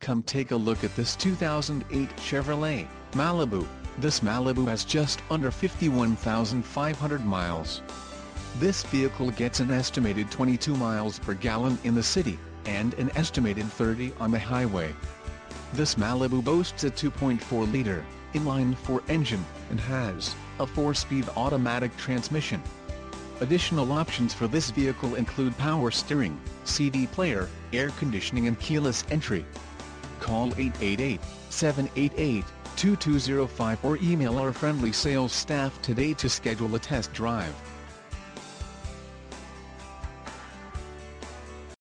Come take a look at this 2008 Chevrolet Malibu. This Malibu has just under 51,500 miles. This vehicle gets an estimated 22 miles per gallon in the city, and an estimated 30 on the highway. This Malibu boasts a 2.4-liter inline-4 engine, and has a 4-speed automatic transmission. Additional options for this vehicle include power steering, CD player, air conditioning and keyless entry. Call 888-788-2205 or email our friendly sales staff today to schedule a test drive.